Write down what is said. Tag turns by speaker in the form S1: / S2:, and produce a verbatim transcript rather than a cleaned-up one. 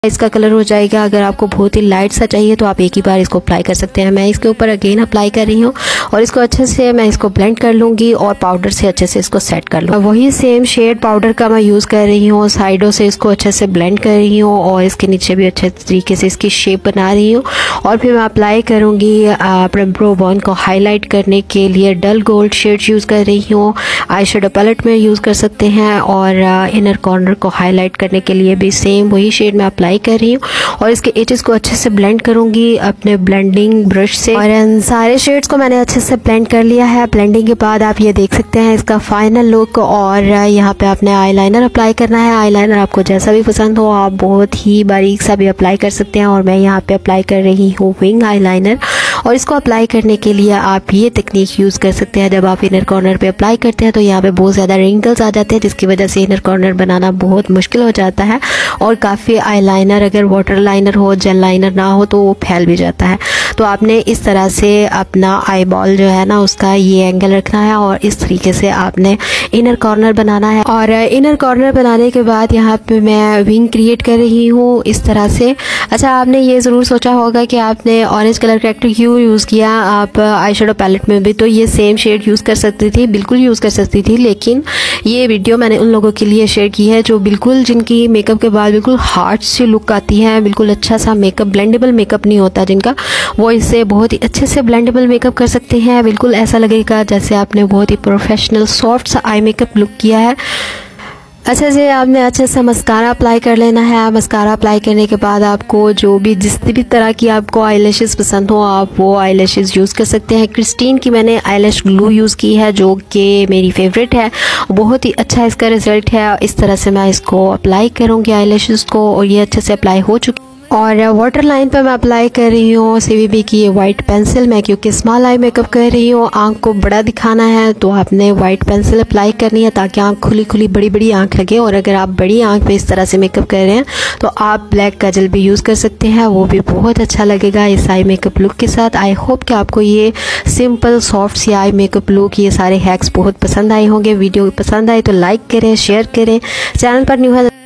S1: इसका कलर हो जाएगा। अगर आपको बहुत ही लाइट सा चाहिए तो आप एक ही बार इसको अप्लाई कर सकते हैं। मैं इसके ऊपर अगेन अप्लाई कर रही हूँ और इसको अच्छे से मैं इसको ब्लेंड कर लूँगी और पाउडर से अच्छे से इसको सेट कर लूँ। वही सेम शेड पाउडर का मैं यूज़ कर रही हूँ, साइडों से इसको अच्छे से ब्लेंड कर रही हूँ और इसके नीचे भी अच्छे तरीके से इसकी शेप बना रही हूँ। और फिर मैं अप्लाई करूँगी अपने ब्रो बोन को हाईलाइट करने के लिए डल गोल्ड शेड यूज़ कर रही हूँ। आई शेडो पैलेट में यूज़ कर सकते हैं और इनर कॉर्नर को हाईलाइट करने के लिए भी सेम वही शेड मैं अप्लाई कर रही हूँ और इसके एजेस को अच्छे से ब्लेंड करूंगी अपने ब्लेंडिंग ब्रश से। और इन सारे शेड्स को मैंने अच्छे से ब्लेंड कर लिया है। ब्लेंडिंग के बाद आप ये देख सकते हैं इसका फाइनल लुक। और यहाँ पे आपने आईलाइनर अप्लाई करना है। आईलाइनर आपको जैसा भी पसंद हो आप बहुत ही बारीक सा भी अप्लाई कर सकते हैं और मैं यहाँ पे अप्लाई कर रही हूँ विंग आईलाइनर। और इसको अप्लाई करने के लिए आप ये टेक्निक यूज़ कर सकते हैं। जब आप इनर कॉर्नर पे अप्लाई करते हैं तो यहाँ पे बहुत ज़्यादा रिंकल्स आ जाते हैं जिसकी वजह से इनर कॉर्नर बनाना बहुत मुश्किल हो जाता है और काफ़ी आईलाइनर अगर वाटर लाइनर हो जेल लाइनर ना हो तो वो फैल भी जाता है। तो आपने इस तरह से अपना आई बॉल जो है ना उसका ये एंगल रखना है और इस तरीके से आपने इनर कॉर्नर बनाना है। और इनर कॉर्नर बनाने के बाद यहाँ पे मैं विंग क्रिएट कर रही हूँ इस तरह से। अच्छा, आपने ये ज़रूर सोचा होगा कि आपने ऑरेंज कलर करेक्टर क्यों यूज़ किया। आप आई शेडो पैलेट में भी तो ये सेम शेड यूज़ कर सकती थी, बिल्कुल यूज़ कर सकती थी, लेकिन ये वीडियो मैंने उन लोगों के लिए शेयर की है जो बिल्कुल जिनकी मेकअप के बाद बिल्कुल हार्ड सी लुक आती है, बिल्कुल अच्छा सा मेकअप ब्लेंडेबल मेकअप नहीं होता जिनका, वो इससे बहुत ही अच्छे से ब्लेंडेबल मेकअप कर सकते हैं। बिल्कुल ऐसा लगेगा जैसे आपने बहुत ही प्रोफेशनल सॉफ्ट सा आई मेकअप लुक किया है। अच्छा जी, आपने अच्छे से मस्कारा अप्लाई कर लेना है। मस्कारा अप्लाई करने के बाद आपको जो भी जिस भी तरह की आपको आईलैशेस पसंद हो आप वो आईलैशेस यूज़ कर सकते हैं। क्रिस्टीन की मैंने आईलैश ग्लू यूज़ की है जो कि मेरी फेवरेट है, बहुत ही अच्छा इसका रिजल्ट है। इस तरह से मैं इसको अप्लाई करूँगी आईलैशेस को और ये अच्छे से अप्लाई हो चुकी। और वाटर लाइन पे मैं अप्लाई कर रही हूँ सीवीबी की ये वाइट पेंसिल। मैं क्योंकि स्मॉल आई मेकअप कर रही हूँ, आँख को बड़ा दिखाना है तो आपने वाइट पेंसिल अप्लाई करनी है ताकि आँख खुली खुली बड़ी बड़ी आँख लगे। और अगर आप बड़ी आँख पे इस तरह से मेकअप कर रहे हैं तो आप ब्लैक काजल भी यूज़ कर सकते हैं, वो भी बहुत अच्छा लगेगा इस आई मेकअप लुक के साथ। आई होप कि आपको ये सिंपल सॉफ्ट सी आई मेकअप लुक ये सारे हैक्स बहुत पसंद आए होंगे। वीडियो पसंद आए तो लाइक करें, शेयर करें, चैनल पर न्यू है